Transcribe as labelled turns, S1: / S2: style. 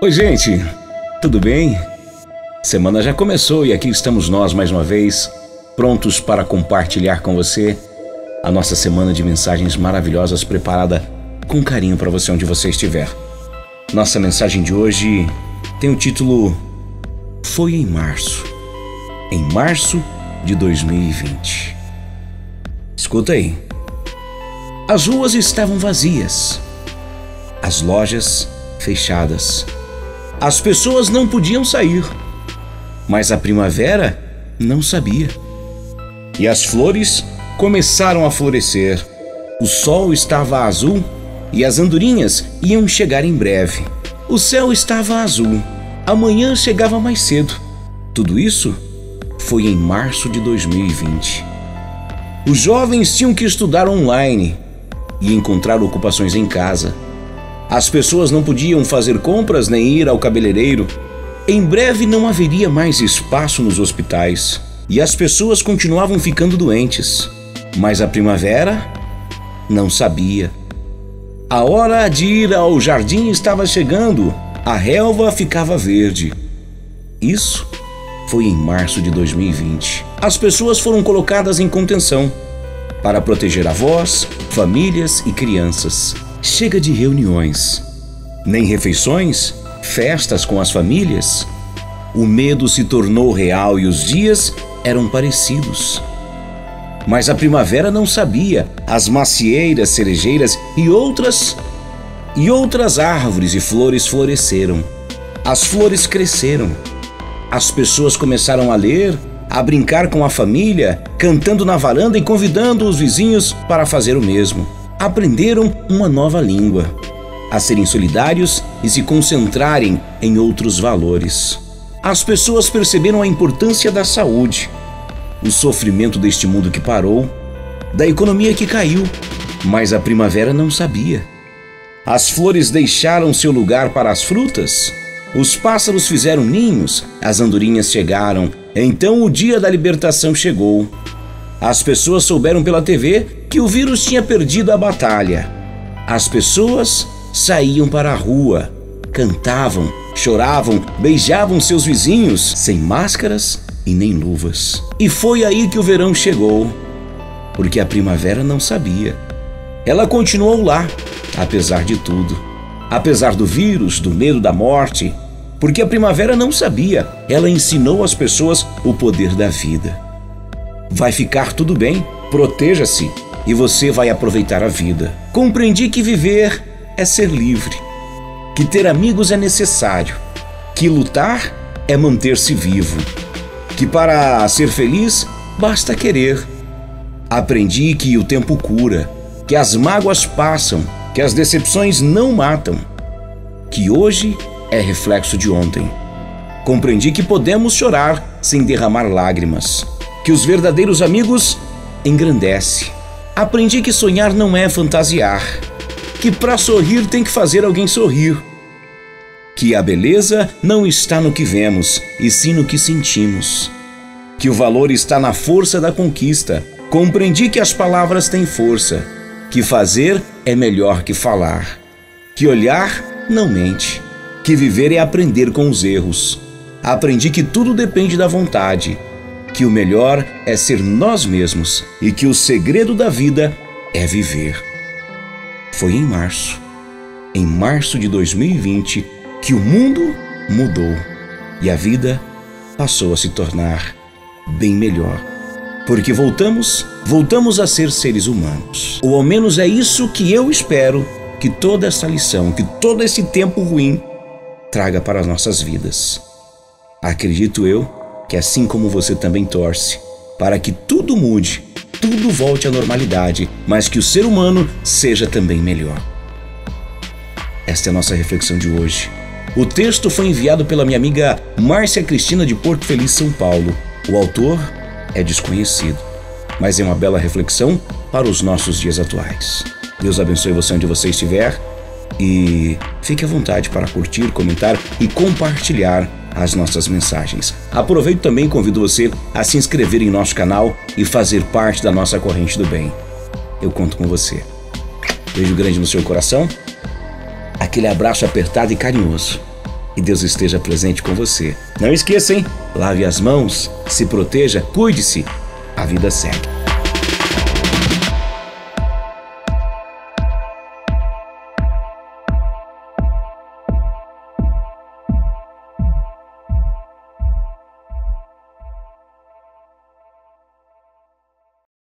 S1: Oi, gente, tudo bem? Semana já começou e aqui estamos nós mais uma vez, prontos para compartilhar com você a nossa semana de mensagens maravilhosas preparada com carinho para você onde você estiver. Nossa mensagem de hoje tem o título Foi em março de 2020. Escuta aí. As ruas estavam vazias, as lojas fechadas, as pessoas não podiam sair, mas a primavera não sabia. E as flores começaram a florescer, o sol estava azul e as andorinhas iam chegar em breve. O céu estava azul, amanhã chegava mais cedo. Tudo isso foi em março de 2020. Os jovens tinham que estudar online e encontrar ocupações em casa. As pessoas não podiam fazer compras nem ir ao cabeleireiro. Em breve não haveria mais espaço nos hospitais e as pessoas continuavam ficando doentes. Mas a primavera não sabia. A hora de ir ao jardim estava chegando, a relva ficava verde. Isso foi em março de 2020. As pessoas foram colocadas em contenção para proteger avós, famílias e crianças. Chega de reuniões, nem refeições, festas com as famílias. O medo se tornou real e os dias eram parecidos. Mas a primavera não sabia. As macieiras, cerejeiras e outras árvores e flores floresceram. As flores cresceram. As pessoas começaram a ler, a brincar com a família, cantando na varanda e convidando os vizinhos para fazer o mesmo. Aprenderam uma nova língua, a serem solidários e se concentrarem em outros valores. As pessoas perceberam a importância da saúde, o sofrimento deste mundo que parou, da economia que caiu, mas a primavera não sabia. As flores deixaram seu lugar para as frutas, os pássaros fizeram ninhos, as andorinhas chegaram, então o dia da libertação chegou. As pessoas souberam pela TV que o vírus tinha perdido a batalha. As pessoas saíam para a rua, cantavam, choravam, beijavam seus vizinhos, sem máscaras e nem luvas. E foi aí que o verão chegou, porque a primavera não sabia. Ela continuou lá, apesar de tudo. Apesar do vírus, do medo da morte, porque a primavera não sabia. Ela ensinou às pessoas o poder da vida. Vai ficar tudo bem, proteja-se e você vai aproveitar a vida. Compreendi que viver é ser livre, que ter amigos é necessário, que lutar é manter-se vivo, que para ser feliz basta querer. Aprendi que o tempo cura, que as mágoas passam, que as decepções não matam, que hoje é reflexo de ontem. Compreendi que podemos chorar sem derramar lágrimas, que os verdadeiros amigos engrandecem. Aprendi que sonhar não é fantasiar, que para sorrir tem que fazer alguém sorrir, que a beleza não está no que vemos, e sim no que sentimos, que o valor está na força da conquista. Compreendi que as palavras têm força, que fazer é melhor que falar, que olhar não mente, que viver é aprender com os erros. Aprendi que tudo depende da vontade, que o melhor é ser nós mesmos e que o segredo da vida é viver. Foi em março de 2020, que o mundo mudou e a vida passou a se tornar bem melhor. Porque voltamos a ser seres humanos. Ou ao menos é isso que eu espero que toda essa lição, que todo esse tempo ruim traga para as nossas vidas. Acredito eu que assim como você também torce para que tudo mude, tudo volte à normalidade, mas que o ser humano seja também melhor. Esta é a nossa reflexão de hoje. O texto foi enviado pela minha amiga Márcia Cristina de Porto Feliz, São Paulo. O autor é desconhecido, mas é uma bela reflexão para os nossos dias atuais. Deus abençoe você onde você estiver e fique à vontade para curtir, comentar e compartilhar as nossas mensagens. Aproveito também e convido você a se inscrever em nosso canal e fazer parte da nossa corrente do bem. Eu conto com você. Beijo grande no seu coração, aquele abraço apertado e carinhoso. e Deus esteja presente com você. Não esqueça, hein? Lave as mãos, se proteja, cuide-se. A vida segue.